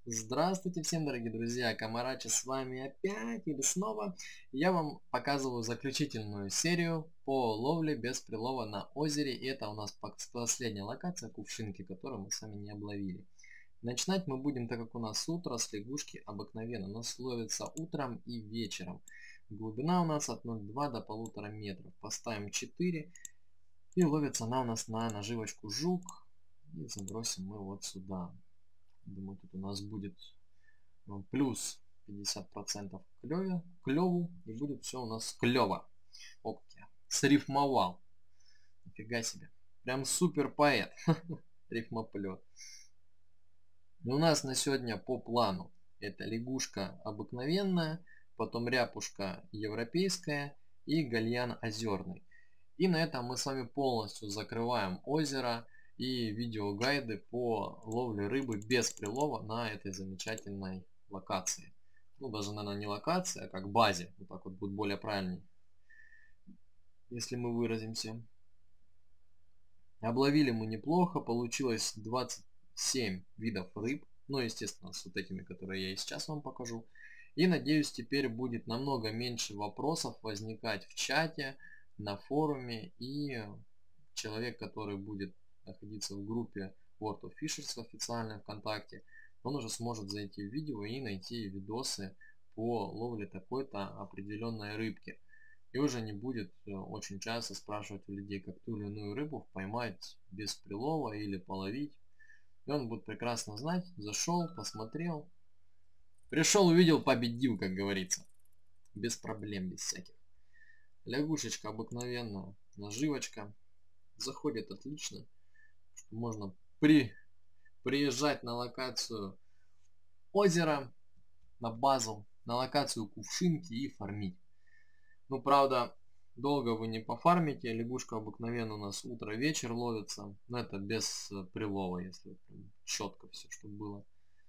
Здравствуйте всем, дорогие друзья! Камарачи с вами опять или снова. Я вам показываю заключительную серию по ловле без прилова на озере. И это у нас последняя локация кувшинки, которую мы с вами не обловили. Начинать мы будем, так как у нас утро, с лягушки обыкновенно. У нас ловится утром и вечером. Глубина у нас от 0,2 до 1,5 метров. Поставим 4 и ловится она у нас на наживочку жук. И забросим мы вот сюда. Думаю, тут у нас будет плюс 50% клеву, и будет все у нас клево. О, как я срифмовал. Нифига себе. Прям супер поэт. Рифмоплет. И у нас на сегодня по плану это лягушка обыкновенная, потом ряпушка европейская и гальян озерный. И на этом мы с вами полностью закрываем озеро и видеогайды по ловле рыбы без прилова на этой замечательной локации. Ну, даже, наверное, не локация, а как базе. Вот так вот будет более правильнее, если мы выразимся. Обловили мы неплохо, получилось 27 видов рыб. Ну, естественно, с вот этими, которые я и сейчас вам покажу. И надеюсь, теперь будет намного меньше вопросов возникать в чате, на форуме. И человек, который будет находиться в группе World of Fishers официальной ВКонтакте, он уже сможет зайти в видео и найти видосы по ловле такой-то определенной рыбки. И уже не будет очень часто спрашивать у людей, как ту или иную рыбу поймать без прилова или половить. И он будет прекрасно знать, зашел, посмотрел, пришел, увидел, победил, как говорится. Без проблем, без всяких. Лягушечка обыкновенная, наживочка. Заходит отлично. Что можно приезжать на локацию озера, на базу, на локацию кувшинки и фармить. Ну, правда, долго вы не пофармите. Лягушка обыкновенно у нас утро-вечер ловится. Но это без прилова, если четко все, чтобы было.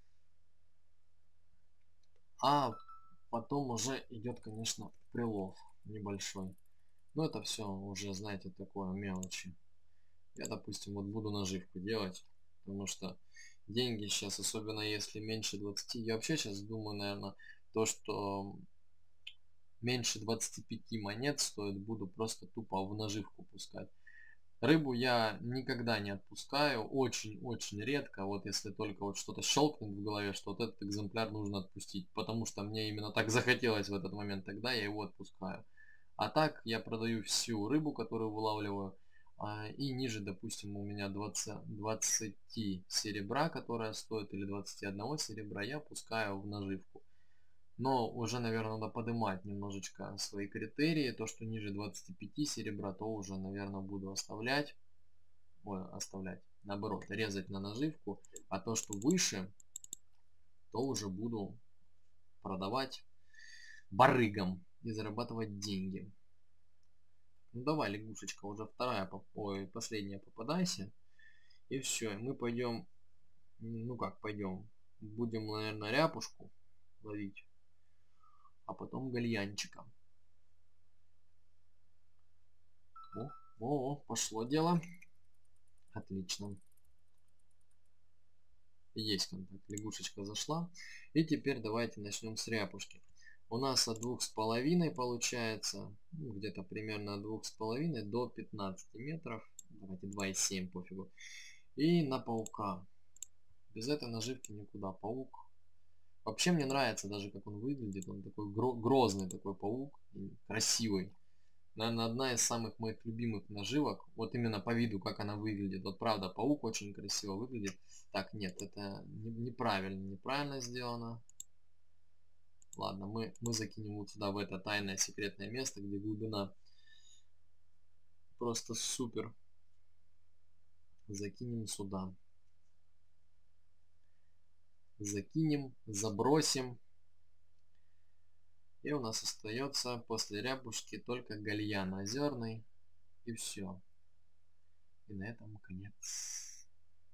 А потом уже идет, конечно, прилов небольшой. Но это все уже, знаете, такое мелочи. Я, допустим, вот буду наживку делать. Потому что деньги сейчас, особенно если меньше 20. Я вообще сейчас думаю, наверное, то, что меньше 25 монет стоит, буду просто тупо в наживку пускать. Рыбу я никогда не отпускаю, очень-очень редко. Вот если только вот что-то щелкнет в голове, что вот этот экземпляр нужно отпустить, потому что мне именно так захотелось в этот момент, тогда я его отпускаю. А так я продаю всю рыбу, которую вылавливаю, и ниже, допустим, у меня 20 серебра, которая стоит, или 21 серебра, я пускаю в наживку. Но уже, наверное, надо поднимать немножечко свои критерии. То, что ниже 25 серебра, то уже, наверное, буду оставлять. Ой, оставлять. Наоборот, резать на наживку. А то, что выше, то уже буду продавать барыгам и зарабатывать деньги. Ну давай, лягушечка, уже вторая, ой, последняя попадайся. И все, мы пойдем, ну как пойдем, будем, наверное, ряпушку ловить, а потом гальянчика. О, пошло дело. Отлично. Есть контакт. Лягушечка зашла. И теперь давайте начнем с ряпушки. У нас от 2,5 получается, ну, где-то примерно от 2,5 до 15 метров. Давайте 2,7, пофигу. И на паука. Без этой наживки никуда. Паук. Вообще мне нравится даже, как он выглядит. Он такой грозный такой паук. Красивый. Наверное, одна из самых моих любимых наживок. Вот именно по виду, как она выглядит. Вот правда, паук очень красиво выглядит. Так, нет, это неправильно сделано. Ладно, мы закинем вот сюда, в это тайное секретное место, где глубина просто супер. Закинем сюда. Закинем, забросим. И у нас остается после рябушки только гальян озерный. И все. И на этом конец.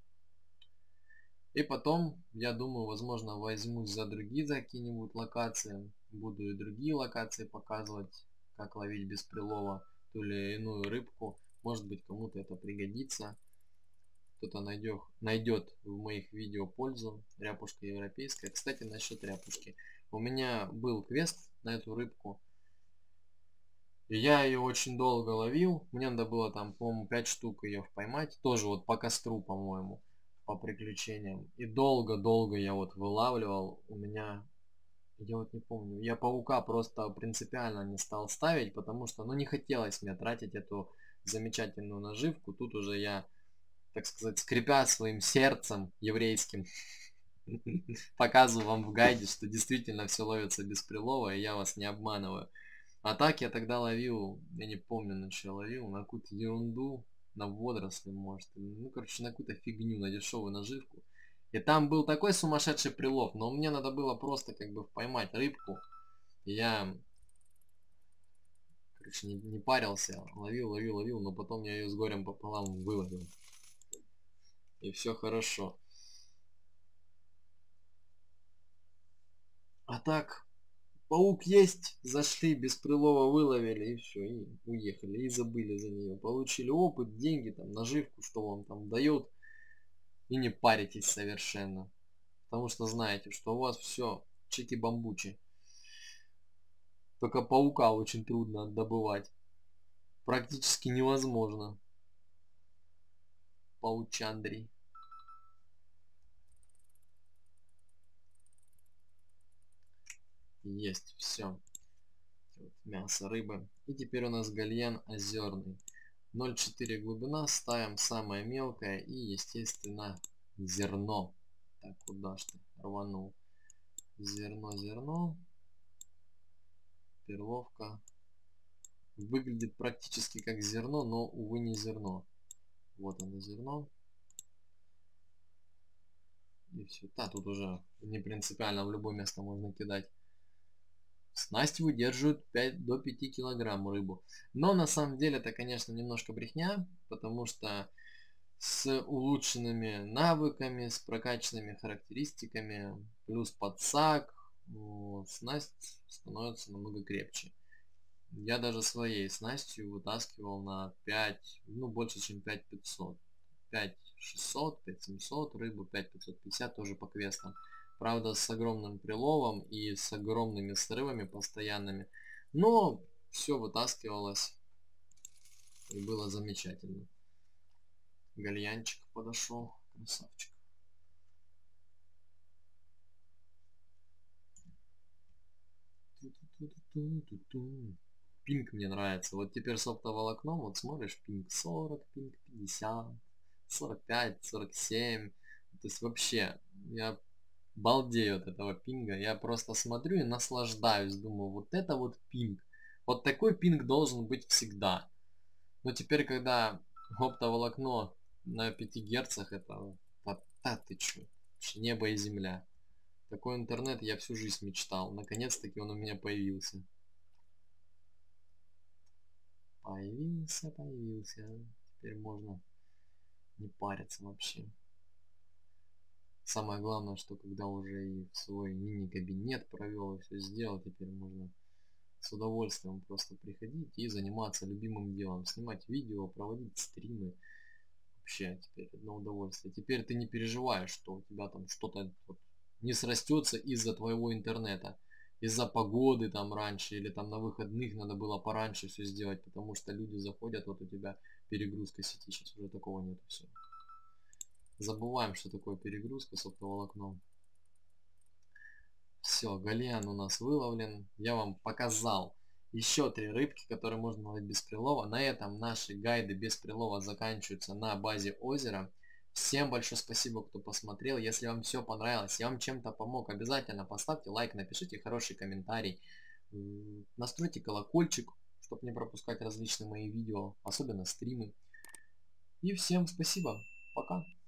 И потом, я думаю, возможно, возьмусь за другие какие-нибудь локации. Буду и другие локации показывать, как ловить без прилова ту или иную рыбку. Может быть, кому-то это пригодится. кто-то найдет в моих видео пользу. Ряпушка европейская. Кстати, насчет ряпушки. У меня был квест на эту рыбку. И я ее очень долго ловил. Мне надо было там, по-моему, 5 штук ее поймать. Тоже вот по костру, по-моему, по приключениям. И долго-долго я вот вылавливал. У меня... Я вот не помню. Я паука просто принципиально не стал ставить, потому что, ну, не хотелось мне тратить эту замечательную наживку. Тут уже я, так сказать, скрипя своим сердцем еврейским, показываю вам в гайде, что действительно все ловится без прилова, и я вас не обманываю. А так я тогда ловил, я не помню, на что я ловил, на какую-то ерунду, на водоросли, может. Ну, короче, на какую-то фигню, на дешевую наживку. И там был такой сумасшедший прилов, но мне надо было просто как бы поймать рыбку. И я, короче, не парился, ловил, но потом я ее с горем пополам выловил. И все хорошо. А так, паук есть, зашли, без прилова выловили, и все, и уехали, и забыли за нее. Получили опыт, деньги, там, наживку, что вам там дает, и не паритесь совершенно. Потому что знаете, что у вас все чики-бамбучи. Только паука очень трудно добывать. Практически невозможно. Паучандрий. Есть, все. Вот, мясо рыбы. И теперь у нас гальян озерный. 0,4 глубина. Ставим самое мелкое и, естественно, зерно. Так, куда ж ты рванул? Зерно. Перловка. Выглядит практически как зерно, но, увы, не зерно. Вот оно, зерно. И все. Да, тут уже не принципиально, в любое место можно кидать. Снасть выдерживают 5 до 5 килограмм рыбу. Но на самом деле это, конечно, немножко брехня, потому что с улучшенными навыками, с прокачанными характеристиками, плюс подсак, снасть становится намного крепче. Я даже своей снастью вытаскивал на 5, ну больше, чем 5500. 5600, 5700 рыбу, 5550 тоже по квестам. Правда, с огромным приловом и с огромными срывами постоянными. Но все вытаскивалось и было замечательно. Гальянчик подошел, красавчик. Пинг мне нравится. Вот теперь с оптоволокном, вот смотришь, пинг 40, пинг 50, 45, 47. То есть вообще, я балдею от этого пинга. Я просто смотрю и наслаждаюсь. Думаю, вот это вот пинг. Вот такой пинг должен быть всегда. Но теперь, когда оптоволокно на 5 герцах, это... Да ты чё? Небо и земля. Такой интернет я всю жизнь мечтал. Наконец-таки он у меня появился. Появился. Теперь можно не париться вообще. Самое главное, что когда уже и в свой мини-кабинет провел и все сделал, теперь можно с удовольствием просто приходить и заниматься любимым делом. Снимать видео, проводить стримы. Вообще теперь одно удовольствие. Теперь ты не переживаешь, что у тебя там что-то вот не срастется из-за твоего интернета. Из-за погоды там раньше или там на выходных надо было пораньше все сделать, потому что люди заходят, вот у тебя перегрузка сети. Сейчас уже такого нет, все. Забываем, что такое перегрузка с оптоволокном. Все, гальян у нас выловлен. Я вам показал еще 3 рыбки, которые можно ловить без прилова. На этом наши гайды без прилова заканчиваются на базе озера. Всем большое спасибо, кто посмотрел. Если вам все понравилось, я вам чем-то помог, обязательно поставьте лайк, напишите хороший комментарий. Настройте колокольчик, чтобы не пропускать различные мои видео, особенно стримы. И всем спасибо. Пока.